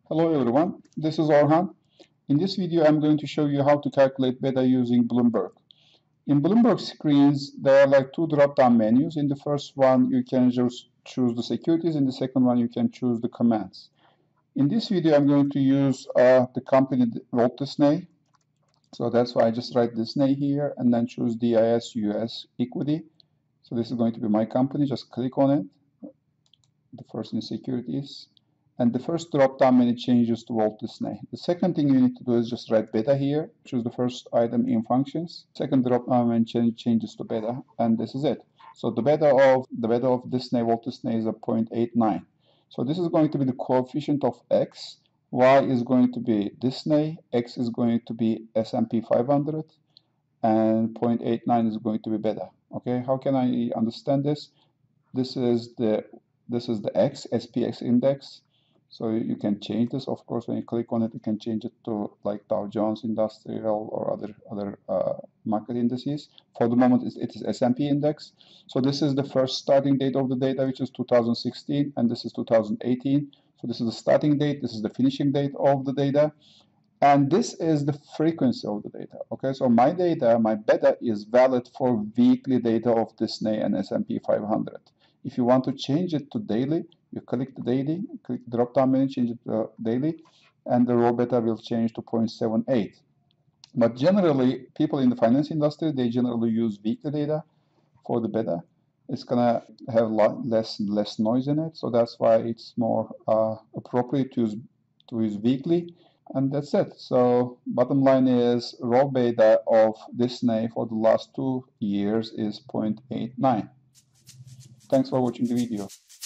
Hello everyone, this is Orhan. In this video, I'm going to show you how to calculate beta using Bloomberg. In Bloomberg screens, there are like two drop-down menus. In the first one, you can just choose the securities. In the second one, you can choose the commands. In this video, I'm going to use the company Walt Disney. So that's why I just write Disney here and then choose DIS US equity. So this is going to be my company. Just click on it. The first in securities. And the first drop-down menu changes to Walt Disney. The second thing you need to do is just write beta here, choose the first item in functions. Second drop-down menu changes to beta, and this is it. So the beta of Disney, Walt Disney, is a 0.89. So this is going to be the coefficient of x. Y is going to be Disney, x is going to be S&P 500, and 0.89 is going to be beta. Okay, how can I understand this? This is the X, SPX index. So you can change this. Of course, when you click on it, you can change it to like Dow Jones Industrial or other market indices. For the moment, it is S&P index. So this is the first starting date of the data, which is 2016, and this is 2018. So this is the starting date. This is the finishing date of the data. And this is the frequency of the data. Okay, so my data, my beta, is valid for weekly data of Disney and S&P 500. If you want to change it to daily, you click the daily, click the drop-down menu, change it to daily, and the raw beta will change to 0.78. But generally, people in the finance industry, they generally use weekly data for the beta. It's gonna have a lot less noise in it, so that's why it's more appropriate to use weekly. And that's it. So bottom line is raw beta of Disney for the last 2 years is 0.89. Thanks for watching the video.